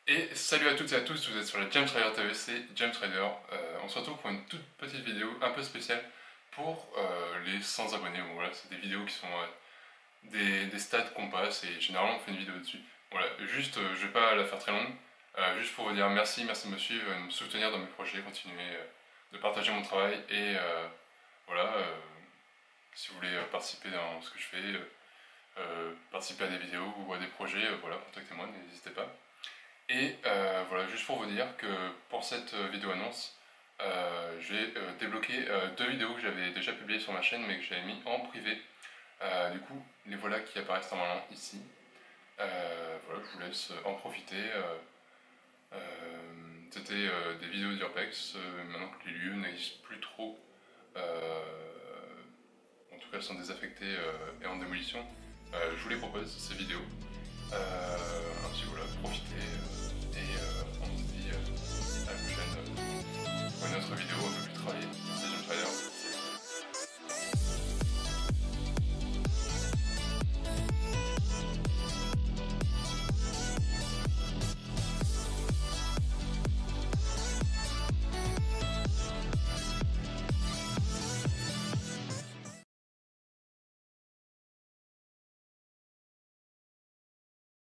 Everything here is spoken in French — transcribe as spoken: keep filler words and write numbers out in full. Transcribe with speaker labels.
Speaker 1: Et salut à toutes et à tous, vous êtes sur la James Rider T V, c'est James Rider. Euh, on se retrouve pour une toute petite vidéo un peu spéciale pour euh, les cent abonnés. Bon, voilà, c'est des vidéos qui sont euh, des, des stats qu'on passe et généralement on fait une vidéo dessus. Voilà, juste, euh, je vais pas la faire très longue, euh, juste pour vous dire merci, merci de me suivre, de me soutenir dans mes projets, continuer euh, de partager mon travail et euh, voilà, euh, si vous voulez euh, participer dans ce que je fais, euh, euh, participer à des vidéos ou à des projets, euh, voilà, contactez-moi, n'hésitez pas. Et euh, voilà, juste pour vous dire que pour cette vidéo annonce, euh, j'ai euh, débloqué euh, deux vidéos que j'avais déjà publiées sur ma chaîne mais que j'avais mis en privé. Euh, du coup, les voilà qui apparaissent normalement ici. Euh, voilà, je vous laisse en profiter. Euh, euh, C'était euh, des vidéos d'Urbex, euh, maintenant que les lieux n'existent plus trop. Euh, en tout cas, sont désaffectés euh, et en démolition. Euh, je vous les propose, ces vidéos. Euh,